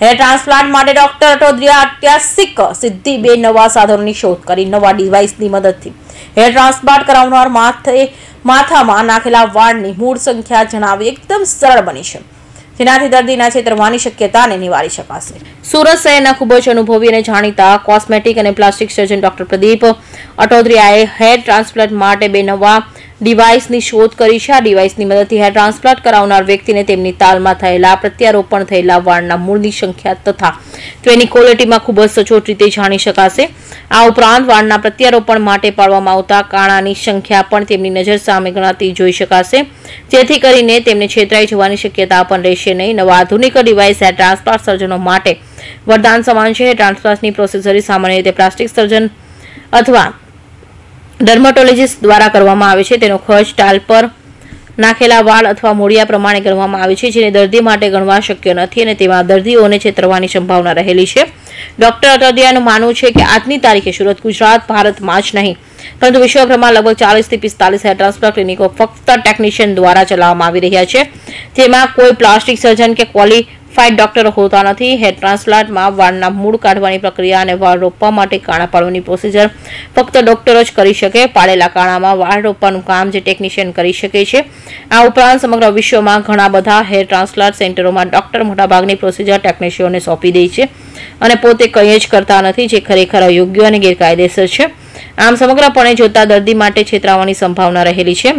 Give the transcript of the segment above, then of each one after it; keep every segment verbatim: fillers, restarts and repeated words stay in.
हेर transplant माटे doctor अटोदरिया ऐतिहासिक सिद्धि बे नवा साधनोनी शोध करी नवा डिवाइसनी मददथी हेर ट्रांसप्लांट करावनार माथे माथामां नाखेला वाळनी मूळ संख्या जणावी एकदम सरळ बनी छे, જેનાથી દર્દીના છેતરવાની શક્યતાને નિવારી શકાશે। સુરત શહેરના ખૂબ જ અનુભવી અને જાણીતા કોસ્મેટિક અને પ્લાસ્ટિક સર્જન ડોક્ટર પ્રદીપ અટોદરિયાએ હેર ટ્રાન્સપ્લાન્ટ માટે બે નવા ડિવાઇસની શોધ કરી છે। આ ડિવાઇસની મદદથી હેર ટ્રાન્સપ્લાન્ટ કરાવનાર વ્યક્તિને તેમની તાલમાં થયેલા પ્રત્યારોપણ થયેલા વાળના મૂળની સંખ્યા તથા તેની ક્વોલિટીમાં ખૂબ જ સચોટ રીતે જાણી શકાશે। આ ઉપરાંત વાળના પ્રત્યારોપણ માટે પાડવામાં આવતા કાણાની સંખ્યા પણ તેમની નજર સામે ગણાતી જોઈ શકાશે, જેથી કરીને તેમને છેતરાઈ જવાની શક્યતા પણ રહેશે નહીં। નવા આધુનિક ડિવાઇસ હેર ટ્રાન્સપ્લાન્ટ સર્જનો માટે વરદાન સમાન છે। હેર ટ્રાન્સપ્લાન્ટની પ્રોસેસરી સામાન્ય રીતે પ્લાસ્ટિક સર્જન અથવા ડર્મેટોલોજીસ્ટ દ્વારા કરવામાં આવે છે। તેનો ખર્ચ ટાલ પર નાખેલા વાળ અથવા મૂળિયા પ્રમાણે ગણવામાં આવે છે, જેને દર્દી માટે ગણવા શક્ય નથી અને તેમાં દર્દીઓને છેતરવાની સંભાવના રહેલી છે। ડોક્ટર અટોદરિયાનું માનવું છે કે આજની તારીખે સુરત, ગુજરાત, ભારતમાં જ નહીં પરંતુ વિશ્વભરમાં લગભગ ચાલીસ થી પિસ્તાલીસ હેર ટ્રાન્સપ્લાન્ટ ક્લિનિકો ફક્ત ટેકનિશિયન દ્વારા ચલાવવામાં આવી રહ્યા છે, જેમાં કોઈ પ્લાસ્ટિક સર્જન કે ક્વોલિફાઈડ ડોક્ટરો હોતા નથી। હેર ટ્રાન્સપ્લાન્ટમાં વાળના મૂળ કાઢવાની પ્રક્રિયા અને વાળ રોપવા માટે કાણા પાડવાની પ્રોસિજર ફક્ત ડોક્ટરો જ કરી શકે। પાડેલા કાણામાં વાળ રોપવાનું કામ જે ટેકનિશિયન કરી શકે છે। આ ઉપરાંત સમગ્ર વિશ્વમાં ઘણા બધા હેર ટ્રાન્સપ્લાન્ટ સેન્ટરોમાં ડોક્ટર મોટાભાગની પ્રોસિજર ટેકનિશિયનોને સોંપી દે છે અને પોતે કંઈ જ કરતા નથી, જે ખરેખર અયોગ્ય અને ગેરકાયદેસર છે। આમ સમગ્રપણે જોતા દર્દી માટે છેતરાવાની સંભાવના રહેલી છે।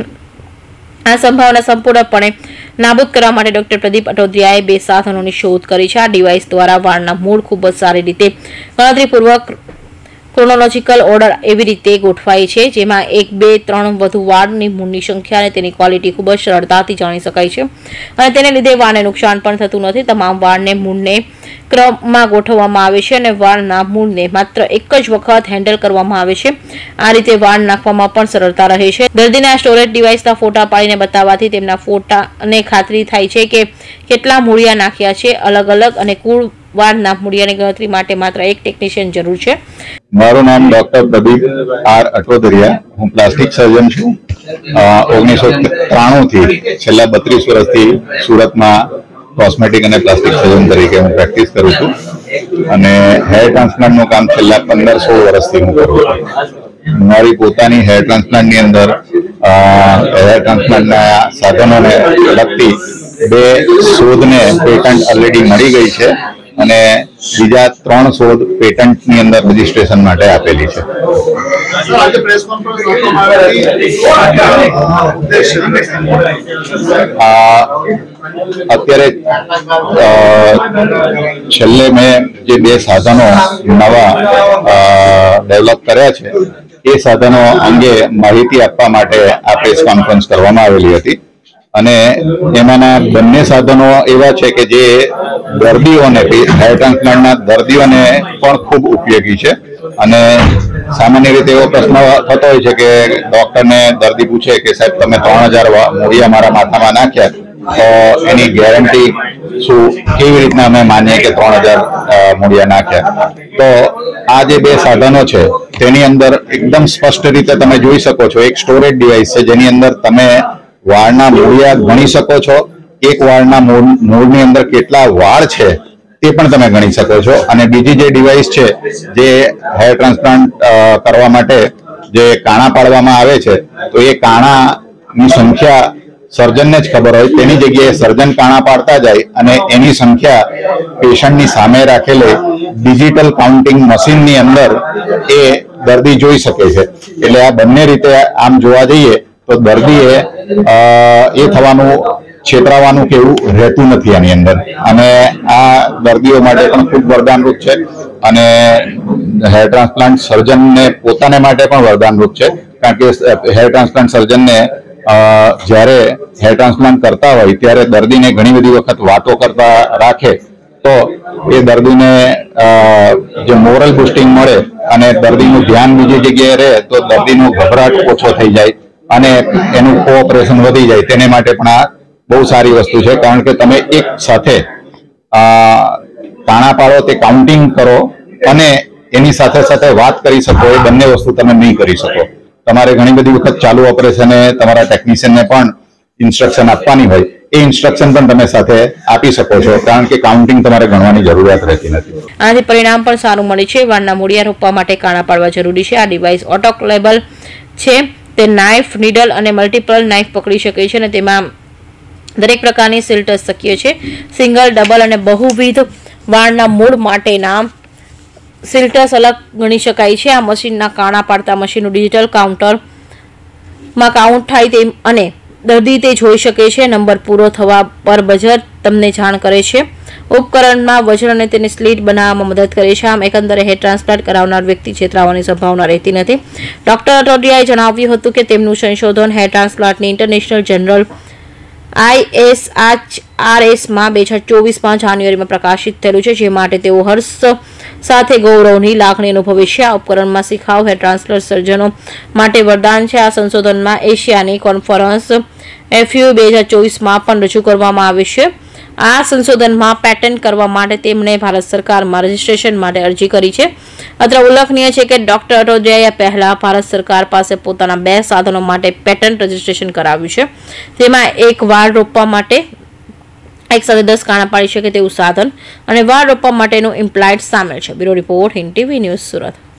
આ સંભાવના સંપૂર્ણપણે નાબૂદ કરવા માટે ડોક્ટર પ્રદીપ અટોદરિયાએ બે સાધનોની શોધ કરી છે। આ ડિવાઇસ દ્વારા વાળના મૂળ ખૂબ જ સારી રીતે ગણતરીપૂર્વક ક્રોનોલોજીકલ ઓર્ડર એવી રીતે ગોઠવાય છે, જેમાં એક, બે, ત્રણ વધુ વાળની મૂળની સંખ્યા અને તેની ક્વોલિટી ખૂબ જ સરળતાથી જાણી શકાય છે અને તેને લીધે વાળને નુકસાન પણ થતું નથી। તમામ વાળને મૂળને ક્રમમાં ગોઠવવામાં આવે છે અને વાળના મૂળને માત્ર એક જ વખત હેન્ડલ કરવામાં આવે છે। આ રીતે વાળ નાખવામાં પણ સરળતા રહે છે। દર્દીને આ સ્ટોરેજ ડિવાઇસના ફોટા પાડીને બતાવવાથી તેમના ફોટાને ખાતરી થાય છે કે કેટલા મૂળિયા નાખ્યા છે અલગ અલગ અને કુલ વાળના મૂળિયાની ગણતરી માટે માત્ર એક ટેકનિશિયન જરૂર છે। મારું નામ ડોક્ટર પ્રદીપ આર અટોદરિયા, હું પ્લાસ્ટિક સર્જન છું। ઓગણીસો ત્રાણું થી છેલ્લા બત્રીસ વર્ષથી સુરતમાં કોસ્મેટિક અને પ્લાસ્ટિક સર્જન તરીકે હું પ્રેક્ટિસ કરું છું અને હેર ટ્રાન્સપ્લાન્ટનું કામ છેલ્લા પંદર સોળ વર્ષથી હું કરું છું। મારી પોતાની હેર ટ્રાન્સપ્લાન્ટની અંદર હેર ટ્રાન્સપ્લાન્ટના સાધનોને લગતી બે શોધને પેટન્ટ ઓલરેડી મળી ગઈ છે અને બીજા ત્રણ શોધ પેટન્ટની અંદર રજીસ્ટ્રેશન માટે આપેલી છે। અત્યારે છેલ્લે મેં જે બે સાધનો નવા ડેવલપ કર્યા છે એ સાધનો અંગે માહિતી આપવા માટે આ પ્રેસ કોન્ફરન્સ કરવામાં આવેલી હતી અને એમાંના બંને સાધનો એવા છે કે જે દર્દીઓને હેર ટ્રાન્સપ્લાન્ટના દર્દીઓને પણ ખૂબ ઉપયોગી છે અને સામાન્ય રીતે એવો પ્રશ્ન થતો હોય છે કે ડોક્ટરને દર્દી પૂછે કે સાહેબ તમે ત્રણ હજાર મૂળિયા મારા માથામાં નાખ્યા તો એની ગેરંટી શું, કેવી રીતના અમે માનીએ કે ત્રણ હજાર મૂળિયા નાખ્યા? તો આ જે બે સાધનો છે તેની અંદર એકદમ સ્પષ્ટ રીતે તમે જોઈ શકો છો। એક સ્ટોરેજ ડિવાઇસ છે જેની અંદર તમે વાળના મૂળિયા ગણી શકો છો, એક વાળના મૂળ મૂળની અંદર કેટલા વાળ છે તે પણ તમે ગણી શકો છો અને બીજી જે ડિવાઇસ છે જે હેર ટ્રાન્સપ્લાન્ટ કરવા માટે જે કાણા પાડવામાં આવે છે તો એ કાણાની સંખ્યા સર્જનને જ ખબર હોય, તેની જગ્યાએ સર્જન કાણા પાડતા જાય અને એની સંખ્યા પેશન્ટની સામે રાખેલી ડિજિટલ કાઉન્ટિંગ મશીનની અંદર એ દર્દી જોઈ શકે છે। એટલે આ બંને રીતે આમ જોવા જઈએ તો દર્દીએ એ થવાનું છેતરાવાનું કે એવું રહેતું નથી આની અંદર અને આ દર્દીઓ માટે પણ ખૂબ વરદાનરૂપ છે અને હેર ટ્રાન્સપ્લાન્ટ સર્જનને પોતાને માટે પણ વરદાનરૂપ છે, કારણ કે હેર ટ્રાન્સપ્લાન્ટ સર્જનને જ્યારે હેર ટ્રાન્સપ્લાન્ટ કરતા હોય ત્યારે દર્દીને ઘણી બધી વખત વાતો કરતા રાખે તો એ દર્દીને જે મોરલ બુસ્ટિંગ મળે અને દર્દીનું ધ્યાન બીજી જગ્યાએ રહે તો દર્દીનો ગભરાટ ઓછો થઈ જાય અને એનું કોઓપરેશન વધી જાય। તેને માટે પણ આ બહુ સારી વસ્તુ છે, કારણ કે તમે એક સાથે કાણા પાડો, તે કાઉન્ટિંગ કરો અને એની સાથે સાથે વાત કરી શકો, એ બંને વસ્તુ તમે નહીં કરી શકો। તમારે ઘણી બધી વખત ચાલુ ઓપરેશને તમારા ટેકનિશિયનને પણ ઇન્સ્ટ્રક્શન આપવાની હોય, એ ઇન્સ્ટ્રક્શન પણ તમે સાથે આપી શકો છો, કારણ કે કાઉન્ટિંગ તમારે ગણવાની જરૂરિયાત રહેતી નથી. આનાથી પરિણામ પણ સારું મળે છે. વાળના મૂળિયા રોપવા માટે કાણા પાડવા જરૂરી છે. આ ડિવાઇસ ઓટોક્લેબલ છે. તે નાઇફ, નીડલ અને મલ્ટિપલ નાઇફ પકડી શકે છે અને તેમાં દરેક પ્રકારની સિલ્ટર્સ શક્ય છે. સિંગલ, ડબલ અને બહુવિધ વાળના મૂળ માટેના સિલ્ટર્સ અલગ ગણી શકાય છે. આ મશીનના કાણા પાડતા મશીનનું ડિજિટલ કાઉન્ટરમાં કાઉન્ટ થાય તેમ અને દર્દી તે જોઈ શકે છે. નંબર પૂરો થવા પર બઝર તમને જાણ કરે છે. ઉપકરણમાં વજન અને તેને સ્લીટ બનાવવામાં મદદ કરે છે. આમ એકંદરે હેર ટ્રાન્સપ્લાન્ટ કરાવનાર વ્યક્તિ છેતરાવાની સંભાવના રહેતી નથી. ડોક્ટર અટોડિયાએ જણાવ્યું હતું કે તેમનું સંશોધન હેર ટ્રાન્સપ્લાન્ટની ઇન્ટરનેશનલ જનરલ આઈએસઆરએસમાં બે હજાર ચોવીસમાં જાન્યુઆરીમાં પ્રકાશિત થયેલું છે, જે માટે તેઓ હર્ષ સાથે ગૌરવની લાગણી અનુભવે છે. આ ઉપકરણમાં શિખાઉ હેર ટ્રાન્સપ્લાન્ટ સર્જનો માટે વરદાન છે. આ સંશોધનમાં એશિયાની કોન્ફરન્સ એફયુ બે હજાર ચોવીસમાં પણ રજૂ કરવામાં આવે છે. આ સંશોધનમાં પેટન્ટ કરવા માટે તેમણે ભારત સરકારમાં રજીસ્ટ્રેશન માટે અરજી કરી છે. અત્રે ઉલ્લેખનીય છે કે ડોક્ટર અટોડિયાએ પહેલા ભારત સરકાર પાસે પોતાના બે સાધનો માટે પેટન્ટ રજીસ્ટ્રેશન કરાવ્યું છે. તેમાં એક વાળ રોપવા માટે એક સાથે દસ કાણા પાડી શકે તેવું સાધન અને વાળ રોપવા માટેનું ઇમ્પ્લાન્ટ સામેલ છે. Bureau report, Hind TV news, Surat.